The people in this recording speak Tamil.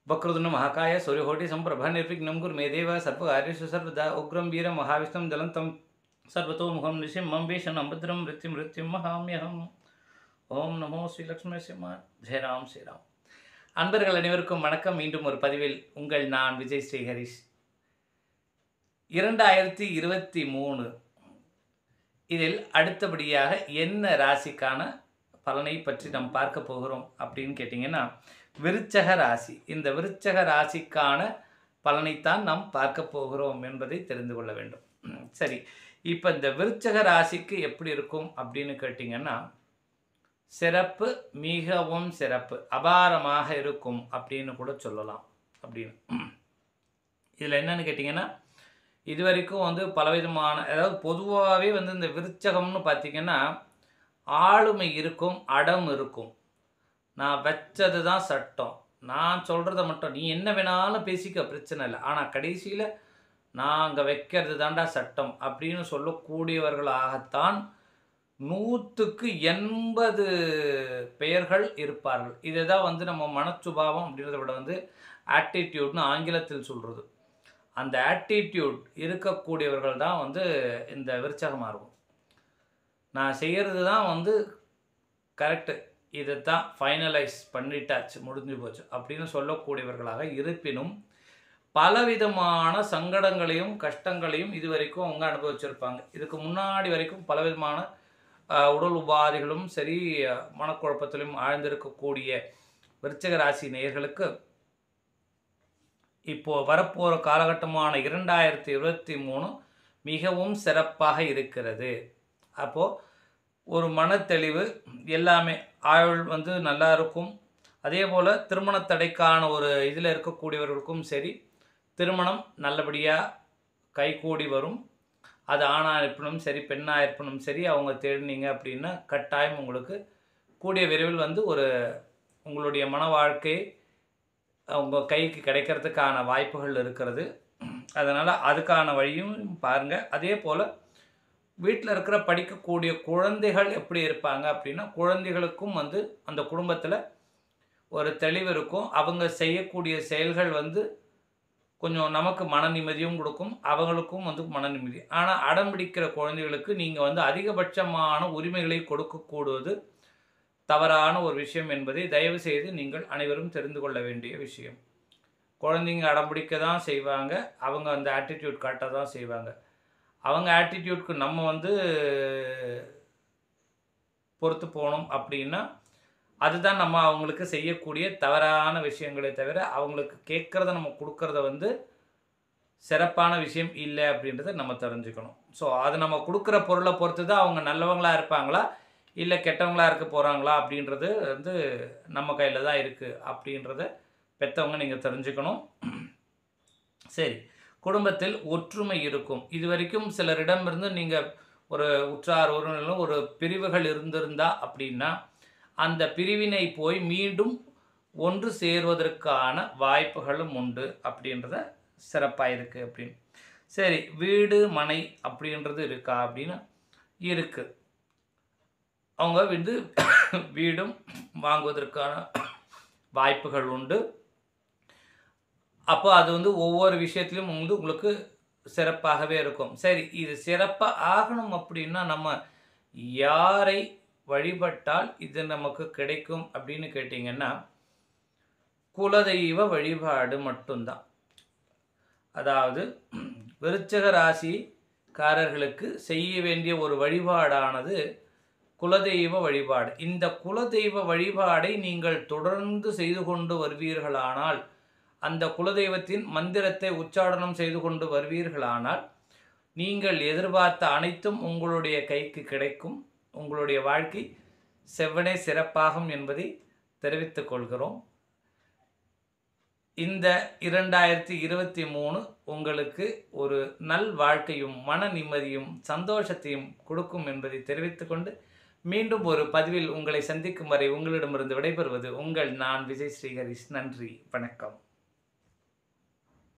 वक्रतुंड महाकाय सूर्यकोटि संप्रभा निर्विघ्नं कुरु मे देव सर्वकार्येषु सर्वदा उग्रं वीरं महाविष्णुं ज्वलन्तं सर्वतोमुखं नृसिंहं भीषणं भद्रं मृत्युं महाम्यहम् ஓம் நமோ ஸ்ரீ லக்ஷ்மி சிம்மா ஜெயராம் ஸ்ரீராம். அன்பர்கள் அனைவருக்கும் வணக்கம். மீண்டும் ஒரு பதிவில் உங்கள் நான் விஜய் ஸ்ரீ ஹரிஷ். 2023 இதில் அடுத்தபடியாக என்ன ராசிக்கான பலனை பற்றி நாம் பார்க்க போகிறோம் அப்படின்னு கேட்டிங்கன்னா, விருச்சக ராசி. இந்த விருச்சக ராசிக்கான பலனைத்தான் நாம் பார்க்க போகிறோம் என்பதை தெரிந்து கொள்ள வேண்டும். சரி, இப்போ இந்த விருச்சக ராசிக்கு எப்படி இருக்கும் அப்படின்னு கேட்டிங்கன்னா, சிறப்பு, மிகவும் சிறப்பு, அபாரமாக இருக்கும் அப்படின்னு கூட சொல்லலாம். அப்படின்னு இதில் என்னன்னு கேட்டிங்கன்னா, இது வரைக்கும் பலவிதமான, அதாவது பொதுவாகவே இந்த விருச்சகம்னு பார்த்திங்கன்னா ஆளுமை இருக்கும், அடம் இருக்கும். நான் வச்சது தான் சட்டம், நான் சொல்கிறத மட்டும் நீ என்ன வேணாலும் பேசிக்க, பிரச்சனை இல்லை, ஆனால் கடைசியில் நாங்கள் வைக்கிறது தாண்டா சட்டம் அப்படின்னு சொல்லக்கூடியவர்களாகத்தான் 100க்கு 80 பெயர்கள் இருப்பார்கள். இதை தான் நம்ம மனச்சுபாவம் அப்படின்றத விட ஆட்டிடியூட்னு ஆங்கிலத்தில் சொல்கிறது. அந்த ஆட்டிடியூட் இருக்கக்கூடியவர்கள் தான் இந்த விருச்சகமாக இருக்கும். நான் செய்கிறது தான் கரெக்டு, இதை தான் ஃபைனலைஸ் பண்ணிட்டாச்சு, முடிஞ்சு போச்சு அப்படின்னு சொல்லக்கூடியவர்களாக இருப்பினும் பலவிதமான சங்கடங்களையும் கஷ்டங்களையும் இது வரைக்கும் அவங்க அனுபவிச்சிருப்பாங்க. இதுக்கு முன்னாடி வரைக்கும் பலவிதமான உடல் உபாதைகளும் சரி, மனக்குழப்பத்திலும் ஆழ்ந்திருக்கக்கூடிய விருச்சிக ராசி நேயர்களுக்கு இப்போது வரப்போகிற காலகட்டமான 2023 மிகவும் சிறப்பாக இருக்கிறது. அப்போது ஒரு மனத்தெளிவு, எல்லாமே ஆயுள் நல்லா இருக்கும். அதே போல் திருமணத்தடைக்கான ஒரு இதில் இருக்கக்கூடியவர்களுக்கும் சரி, திருமணம் நல்லபடியாக கைகூடி வரும். அது ஆணாக இருப்பினும் சரி, பெண்ணாக இருப்பினும் சரி, அவங்க தேடினீங்க அப்படின்னா கட்டாயம் உங்களுக்கு கூடிய விரைவில் ஒரு உங்களுடைய மன வாழ்க்கை உங்கள் கைக்கு கிடைக்கிறதுக்கான வாய்ப்புகள் இருக்கிறது. அதனால் அதுக்கான வழியும் பாருங்கள். அதே போல் வீட்டில் இருக்கிற படிக்கக்கூடிய குழந்தைகள் எப்படி இருப்பாங்க அப்படின்னா, குழந்தைகளுக்கும் அந்த குடும்பத்தில் ஒரு தெளிவு இருக்கும். அவங்க செய்யக்கூடிய செயல்கள் கொஞ்சம் நமக்கு மன நிம்மதியும் கொடுக்கும், அவங்களுக்கும் மன நிம்மதி. ஆனால் அடம் பிடிக்கிற குழந்தைகளுக்கு நீங்கள் அதிகபட்சமான உரிமைகளை கொடுக்கக்கூடுவது தவறான ஒரு விஷயம் என்பதை தயவு செய்து நீங்கள் அனைவரும் தெரிந்து கொள்ள வேண்டிய விஷயம். குழந்தைங்க அடம் பிடிக்க தான் செய்வாங்க, அவங்க அந்த ஆட்டிடியூட் காட்ட தான் செய்வாங்க. அவங்க ஆட்டிடியூட்க்கு நம்ம பொறுத்து போகணும் அப்படின்னா அதுதான் நம்ம அவங்களுக்கு செய்யக்கூடிய தவறான விஷயங்களே தவிர, அவங்களுக்கு கேட்குறத நம்ம கொடுக்கறத சிறப்பான விஷயம் இல்லை அப்படின்றத நம்ம தெரிஞ்சுக்கணும். ஸோ அது நம்ம கொடுக்குற பொருளை பொறுத்து தான் அவங்க நல்லவங்களாக இருப்பாங்களா இல்லை கெட்டவங்களாக இருக்க போகிறாங்களா அப்படின்றது நம்ம கையில் தான் இருக்குது அப்படின்றத பெற்றவங்க நீங்கள் தெரிஞ்சுக்கணும். சரி, குடும்பத்தில் ஒற்றுமை இருக்கும். இது வரைக்கும் சிலரிடமிருந்து நீங்கள் ஒரு உற்றார் உறவினர்களும் ஒரு பிரிவுகள் இருந்திருந்தா அப்படின்னா அந்த பிரிவினை போய் மீண்டும் ஒன்று சேருவதற்கான வாய்ப்புகளும் உண்டு அப்படின்றத சிறப்பாக இருக்குது அப்படின்னு. சரி, வீடு மனை அப்படின்றது இருக்கா அப்படின்னா இருக்குது. அவங்க வீடும் வாங்குவதற்கான வாய்ப்புகள் உண்டு. அப்போ அது ஒவ்வொரு விஷயத்துலையும் உங்களுக்கு சிறப்பாகவே இருக்கும். சரி, இது சிறப்பாக ஆகணும் அப்படின்னா நம்ம யாரை வழிபட்டால் இது நமக்கு கிடைக்கும் அப்படின்னு கேட்டிங்கன்னா, குலதெய்வ வழிபாடு மட்டும்தான். அதாவது விருச்சிக ராசிக்காரர்களுக்கு செய்ய வேண்டிய ஒரு வழிபாடானது குலதெய்வ வழிபாடு. இந்த குலதெய்வ வழிபாடை நீங்கள் தொடர்ந்து செய்து கொண்டு வருவீர்களானால், அந்த குலதெய்வத்தின் மந்திரத்தை உச்சாரணம் செய்து கொண்டு வருவீர்களானால், நீங்கள் எதிர்பார்த்த அனைத்தும் உங்களுடைய கைக்கு கிடைக்கும். உங்களுடைய வாழ்க்கை செவ்வனே சிறப்பாகும் என்பதை தெரிவித்துக் கொள்கிறோம். இந்த 2023 உங்களுக்கு ஒரு நல் வாழ்க்கையும் மன நிம்மதியும் சந்தோஷத்தையும் கொடுக்கும் என்பதை தெரிவித்துக்கொண்டு மீண்டும் ஒரு பதிவில் உங்களை சந்திக்கும் வரை உங்களிடமிருந்து விடைபெறுவது உங்கள் நான் விஜய் ஸ்ரீ ஹரிஷ். நன்றி, வணக்கம்.